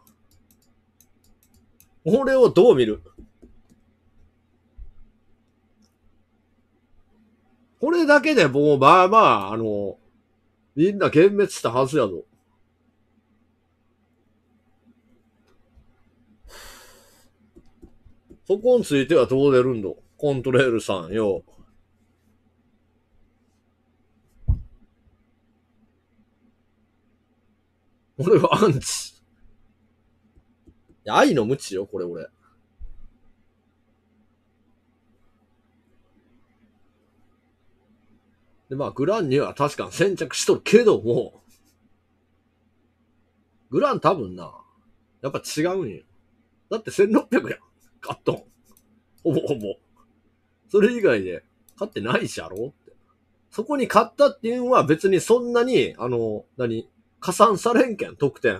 俺をどう見る？これだけでもう、まあまあ、みんな幻滅したはずやぞ。そこについてはどう出るんだ？コントレールさんよ。俺はアンチ。愛の無知よ、これ俺。で、まあ、グランには確かに先着しとるけども、グラン多分な、やっぱ違うんよ。だって1600やん。カットン。ほぼほぼ。それ以外で勝ってないしやろって。そこに勝ったっていうのは別にそんなに、加算されんけん、得点。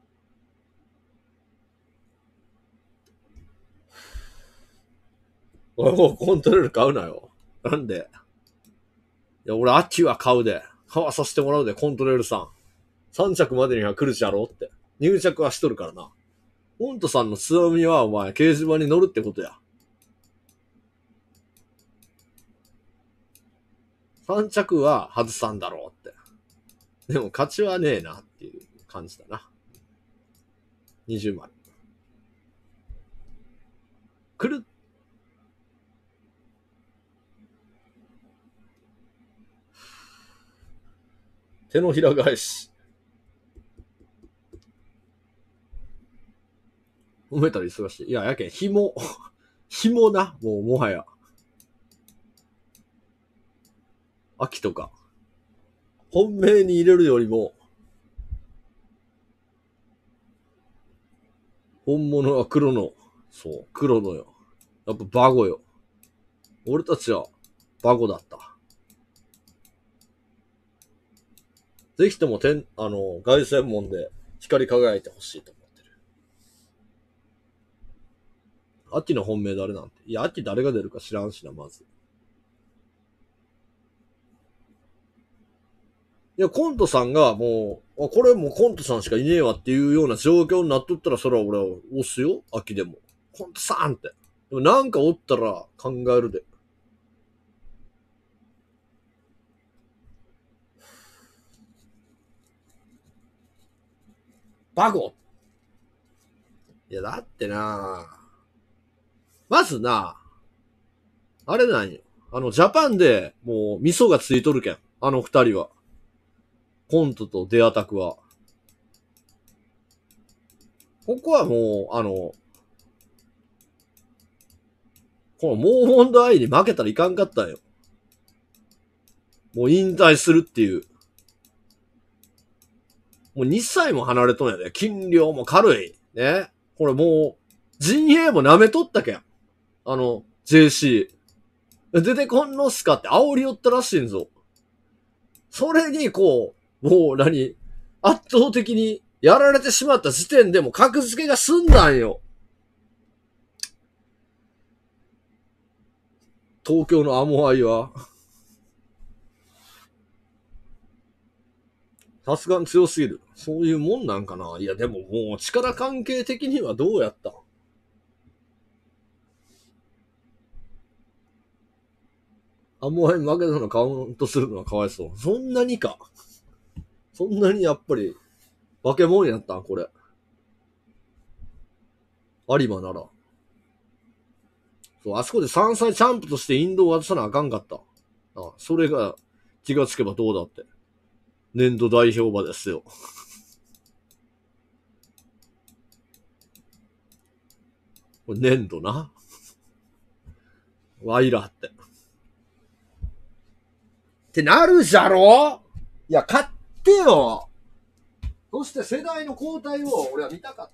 もうコントロール買うなよ。なんで？いや、俺、秋は買うで。買わさせてもらうで、コントレールさん。3着までには来るじゃろって。入着はしとるからな。モントさんの強みは、お前、掲示板に乗るってことや。3着は外さんだろうって。でも、勝ちはねえなっていう感じだな。20枚。来る？手のひら返し。褒めたら忙しい。いや、やけん、紐な。もう、もはや。秋とか。本命に入れるよりも、本物は黒の。そう、黒のよ。やっぱバゴよ。俺たちはバゴだった。ぜひとも凱旋門で光り輝いてほしいと思ってる。秋の本命誰なんて。いや、秋誰が出るか知らんしな、まず。いや、コントさんがもう、これもうコントさんしかいねえわっていうような状況になっとったら、それは俺は押すよ。秋でも。コントさんって。でもなんかおったら考えるで。バゴ。いや、だってなまずなあれなんよ。ジャパンでもう味噌がついとるけん。あの二人は。コントとデアタクは。ここはもう、このモーモンドアイに負けたらいかんかったんよ。もう引退するっていう。もう2歳も離れとんやで。斤量も軽い。ね。これもう、陣営も舐めとったけん。JC。出てこんのっすかって煽り寄ったらしいんぞ。それにこう、もう圧倒的にやられてしまった時点でも格付けが済んだんよ。東京のアモアイは。さすがに強すぎる。そういうもんなんかな。いやでももう力関係的にはどうやったん？アモアイ負けたのカウントするのはかわいそう。そんなにか。そんなにやっぱり、化け物やったんこれ。有馬なら。そう、あそこで3歳チャンプとしてインドを渡さなあかんかった。あ、それが気がつけばどうだって。年度代表馬ですよ。これ年度な。ワイラって。ってなるじゃろ？いや、買ってよ。そして世代の交代を俺は見たかった。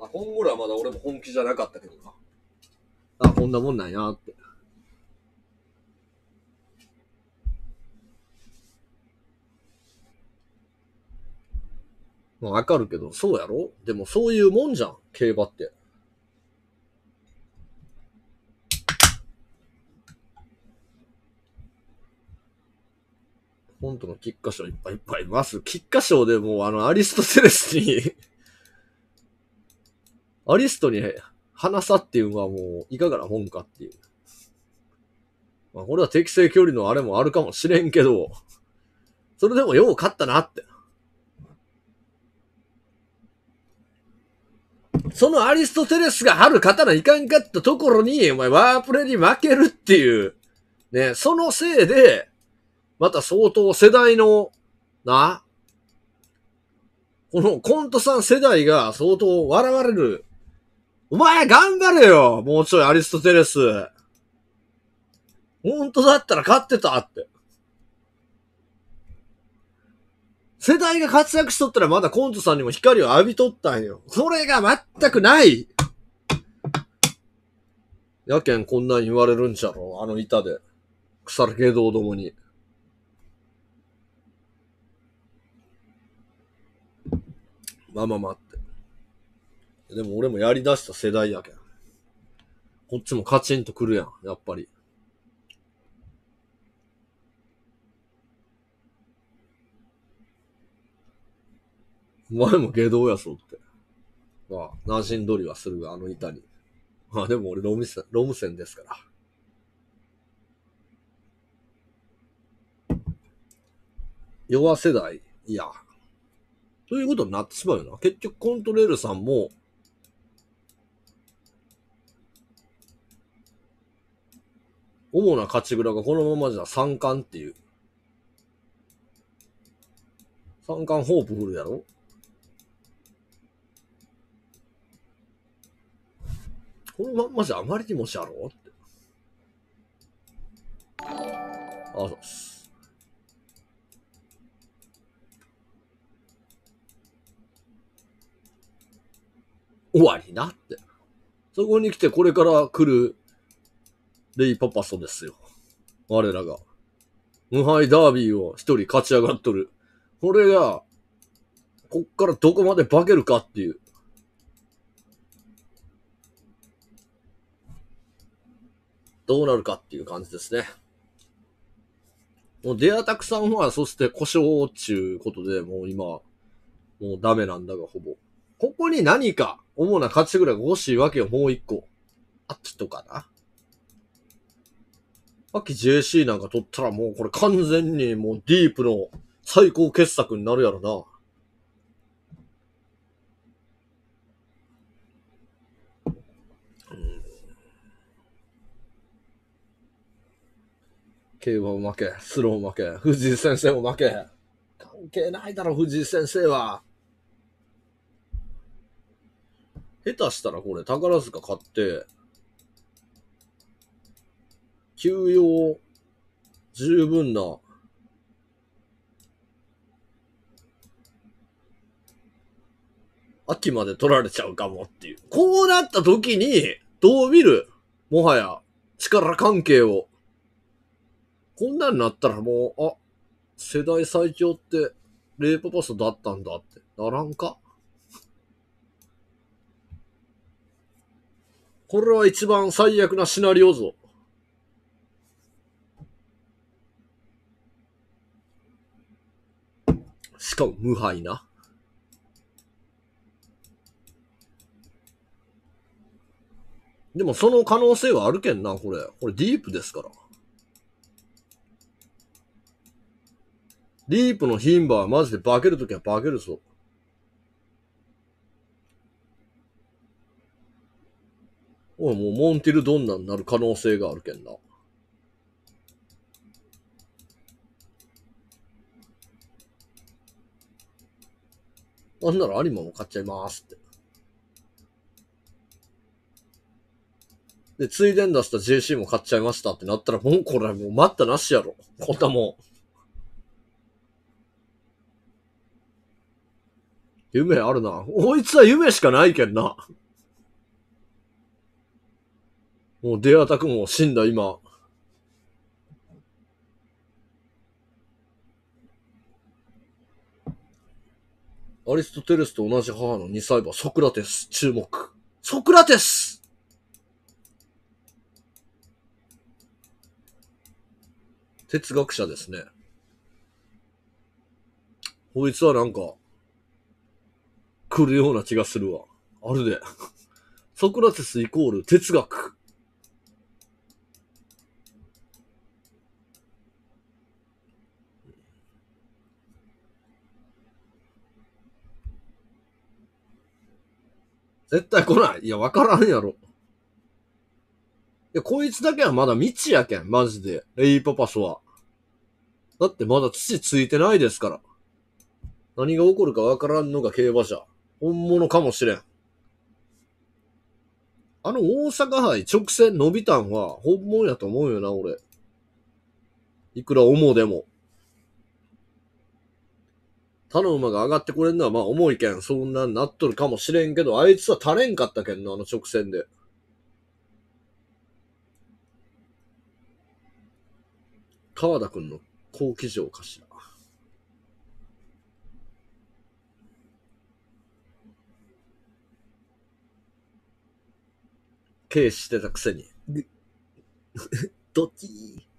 今頃はまだ俺も本気じゃなかったけどな。あ、こんなもんなんやって。まあわかるけど、そうやろ？でもそういうもんじゃん、競馬って。本当の菊花賞いっぱいいっぱいいます。菊花賞でもうアリストテレスにアリストに話さっていうのはもういかがなもんかっていう。まあこれは適正距離のあれもあるかもしれんけど、それでもよう勝ったなって。そのアリストテレスが春勝たないかんかったところに、お前ワープレに負けるっていう、ね、そのせいで、また相当世代の、このコントさん世代が相当笑われる。お前頑張れよもうちょいアリストテレス。本当だったら勝ってたって。世代が活躍しとったらまだコントさんにも光を浴びとったんよ。それが全くない。やけんこんなに言われるんちゃろ、あの板で。腐る芸道どもに。まあまあまあって。でも俺もやり出した世代やけん。こっちもカチンとくるやん、やっぱり。お前も芸道やそうって。まあ、何しんどりはするが、あの板に。まあでも俺ロム線ですから。弱世代いや。ということになってしまうよな。結局コントレールさんも、主な勝ち蔵がこのままじゃ三冠っていう。三冠ホープフルやろ？このまんまじゃあまりにもしやろって。あ、そうっす。終わりなって。そこに来てこれから来るレイパパソですよ。我らが。無敗ダービーを一人勝ち上がっとる。これが、こっからどこまで化けるかっていう。どうなるかっていう感じですね。もうデアタクさんは、そして故障っていうことで、もう今、もうダメなんだが、ほぼ。ここに何か、主な勝ちぐらいが欲しいわけよ、もう一個。秋とかな。秋 JC なんか取ったらもうこれ完全にもうディープの最高傑作になるやろな。競馬も負け、スローも負け、藤井先生も負け。関係ないだろ、藤井先生は。下手したらこれ宝塚買って、休養十分な秋まで取られちゃうかもっていう。こうなった時に、どう見る？もはや、力関係を。こんなんなったらもう、世代最強って、レイパパスだったんだって。ならんか？これは一番最悪なシナリオぞ。しかも無敗な。でもその可能性はあるけんな、これ。これディープですから。ディープの牝馬はマジで化けるときは化けるぞ。おい、もうモンティルドンナになる可能性があるけんな。なんなら有馬も買っちゃいますって。で、ついでに出した JC も買っちゃいましたってなったら、もうこれもう待ったなしやろ。こんなもん。 夢あるな。こいつは夢しかないけんな。もう出会ったくも死んだ今。アリストテレスと同じ母の2歳馬、ソクラテス。注目。ソクラテス哲学者ですね。こいつはなんか、来るような気がするわ。あるで。ソクラテスイコール哲学。絶対来ない。いや、わからんやろ。いや、こいつだけはまだ未知やけん、マジで。レイパパスは。だってまだ土ついてないですから。何が起こるかわからんのが競馬じゃ。本物かもしれん。あの大阪杯直線伸びたんは本物やと思うよな、俺。いくら重でも。他の馬が上がってこれんのはまあ重いけん、そんなんなっとるかもしれんけど、あいつは足れんかったけんな、あの直線で。川田くんの好騎乗かしら。軽視してたくせに。ドキー。